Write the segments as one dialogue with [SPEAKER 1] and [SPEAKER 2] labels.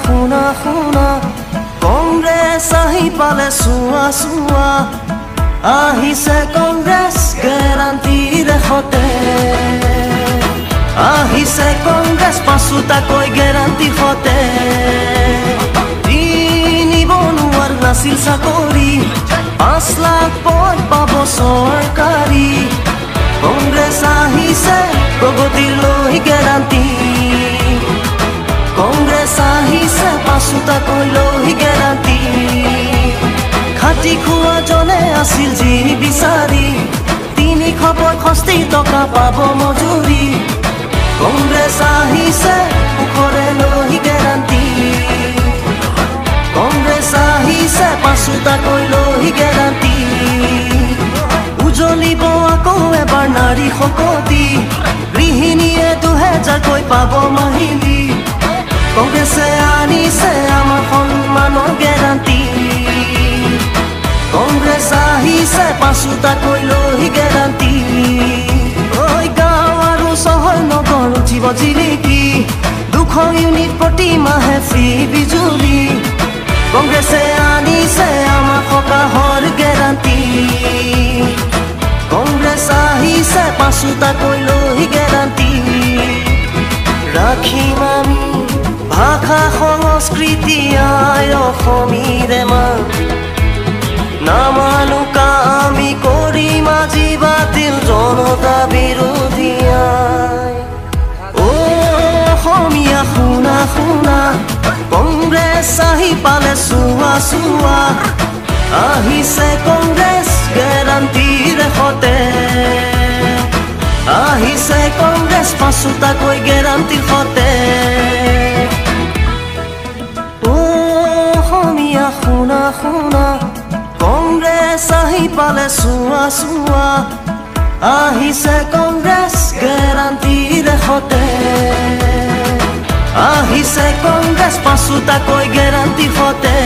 [SPEAKER 1] শুনা শুনা কংগ্ৰেছ আহি পালে চুৱা চুৱা আহিছে কংগ্ৰেছ গেৰাণ্টিৰ সতে আহিছে কংগ্ৰেছ পাঁচোটাকৈ গেৰাণ্টি সতে নিবনুৱাৰ নাছিল চাকৰি 5 লাখ পদ পাব চৰকাৰী কংগ্ৰেছ আহিছে প্ৰগতিৰ লৈ গেৰাণ্টি কংগ্ৰেছ আহিছে পাঁচোটাকৈ লৈ গেৰাণ্টি খাটি খোৱা জনে আছিল যি বিচাৰি 365 টকা পাব মজুৰি কংগ্ৰেছ আহিছে সুখৰে লৈ গেৰাণ্টি কংগ্ৰেছ আহিছে পাঁচোটাকৈ লৈ গেৰাণ্টি উজ্বলিব আকৌ এবাৰ নাৰী শক্তি গৃহিণীয়ে 2000কৈ পাব মাহিলী কংগ্ৰেছে আনিছে আমাৰ সন্মানৰ গেৰাণ্টি কংগ্ৰেছ আহিছে পাঁচোটাকৈ লৈ গেৰাণ্টি ঐ গাঁও আৰু চহৰ নগৰ উঠিব জিলিকি 200 ইউনিট প্ৰতি মাহে ফ্ৰী বিজুলী কংগ্ৰেছে আনিছে আমাৰ সকাহৰ গেৰাণ্টি কংগ্ৰেছ আহিছে পাঁচোটাকৈ লৈ গেৰাণ্টি ৰাখিম আমি ভাষা সংস্কৃতি আই অসমীৰে মান নামানো কামি কৰিম আজি বাতিল জনতা বিৰোধী অসমীয়া শুনা শুনা কংগ্ৰেছ আহি পালে চুৱা চুৱা আহিছে কংগ্ৰেছ গেৰাণ্টিৰ সতে আহিছে কংগ্ৰেছ পাঁচোটাকৈ গেৰাণ্টিৰ সতে অসমীয়া শুনা শুনা কংগ্ৰেছ আহি পালে চুৱা চুৱা আহিছে কংগ্ৰেছ গেৰাণ্টিৰ সতে আহিছে কংগ্ৰেছ পাঁচোটাকৈ গেৰাণ্টি সতে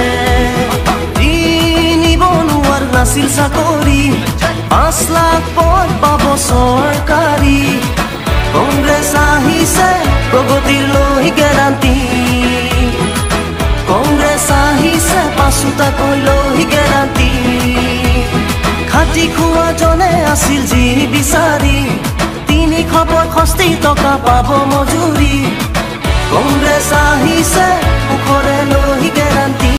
[SPEAKER 1] নিবনুৱাৰ নাছিল চাকৰি 5 লাখ পদ পাব চৰকাৰী কংগ্ৰেছ আহিছে প্ৰগতিৰ লৈ গেৰাণ্টি কংগ্ৰেছ আহিছে পাঁচোটাকৈ লৈ গেৰাণ্টি খাটি খোৱা জনে আছিল যি বিচাৰি 365 টকা পাব মজুৰি কংগ্ৰেছ আহিছে সুখৰে